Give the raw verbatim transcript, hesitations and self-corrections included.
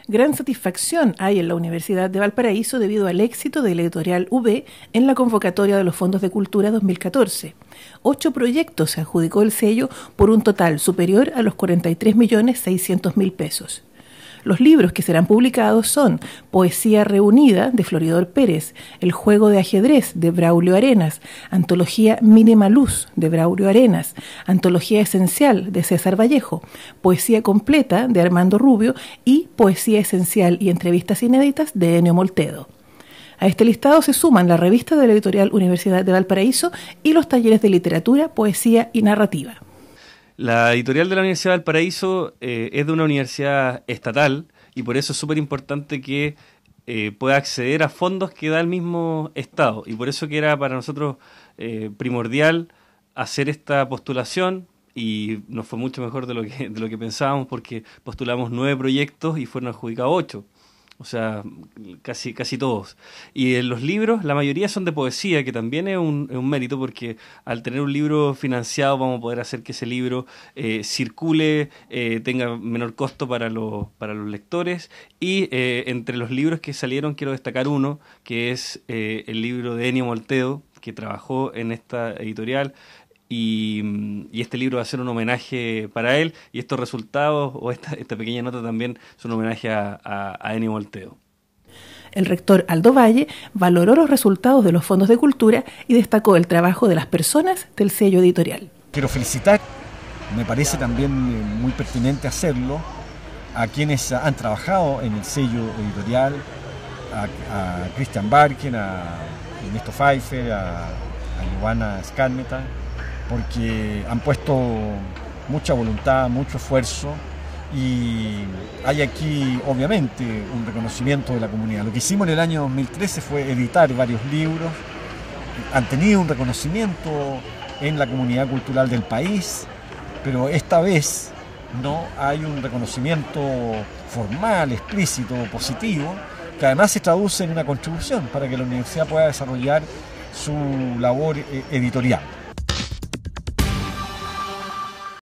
Gran satisfacción hay en la Universidad de Valparaíso debido al éxito de la editorial U B en la convocatoria de los Fondos de Cultura dos mil catorce. Ocho proyectos se adjudicó el sello por un total superior a los cuarenta y tres millones seiscientos mil pesos. Los libros que serán publicados son Poesía Reunida, de Floridor Pérez, El Juego de Ajedrez, de Braulio Arenas, Antología Mínima Luz, de Braulio Arenas, Antología Esencial, de César Vallejo, Poesía Completa, de Armando Rubio, y Poesía Esencial y Entrevistas Inéditas, de Ennio Moltedo. A este listado se suman la revista de la editorial Universidad de Valparaíso y los talleres de literatura, poesía y narrativa. La editorial de la Universidad de Valparaíso eh, es de una universidad estatal y por eso es súper importante que eh, pueda acceder a fondos que da el mismo Estado. Y por eso que era para nosotros eh, primordial hacer esta postulación, y nos fue mucho mejor de lo que, de lo que pensábamos, porque postulamos nueve proyectos y fueron adjudicados ocho. O sea, casi casi todos. Y en los libros, la mayoría son de poesía, que también es un, es un mérito, porque al tener un libro financiado vamos a poder hacer que ese libro eh, circule, eh, tenga menor costo para los, para los lectores. Y eh, entre los libros que salieron quiero destacar uno, que es eh, el libro de Ennio Moltedo, que trabajó en esta editorial. Y, y este libro va a ser un homenaje para él, y estos resultados o esta, esta pequeña nota también son un homenaje a, a, a Ennio Moltedo. El rector Aldo Valle valoró los resultados de los fondos de cultura y destacó el trabajo de las personas del sello editorial. Quiero felicitar, me parece también muy pertinente hacerlo, a quienes han trabajado en el sello editorial, a, a Christian Barken, a Ernesto Pfeiffer, a, a Ivana Skármeta, porque han puesto mucha voluntad, mucho esfuerzo, y hay aquí obviamente un reconocimiento de la comunidad. Lo que hicimos en el año dos mil trece fue editar varios libros, han tenido un reconocimiento en la comunidad cultural del país, pero esta vez no hay un reconocimiento formal, explícito, positivo, que además se traduce en una contribución para que la universidad pueda desarrollar su labor editorial.